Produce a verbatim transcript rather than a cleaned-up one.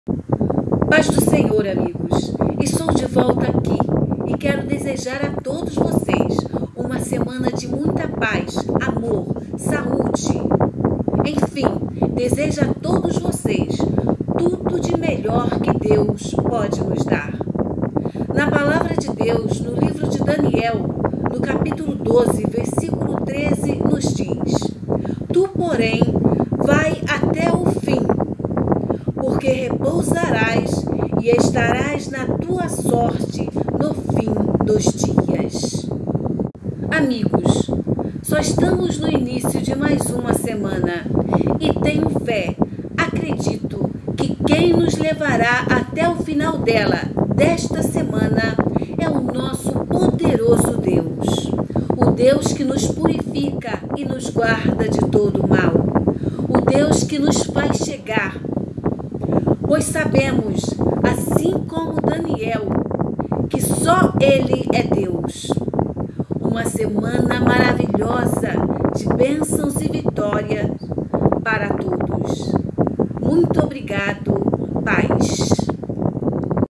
Paz do Senhor, amigos. Estou de volta aqui e quero desejar a todos vocês uma semana de muita paz, amor, saúde. Enfim, desejo a todos vocês tudo de melhor que Deus pode nos dar. Na palavra de Deus, no livro de Daniel, no capítulo doze, versículo treze, nos diz: Tu, porém, vai até o fim, porque repousarás e estarás na tua sorte no fim dos dias. Amigos, só estamos no início de mais uma semana e tenho fé, acredito que quem nos levará até o final dela, desta semana, é o nosso poderoso Deus. O Deus que nos purifica e nos guarda de todo o mal. O Deus que nos faz chegar. Pois sabemos, assim como Daniel, que só Ele é Deus. Uma semana maravilhosa de bênçãos e vitória para todos. Muito obrigado, paz.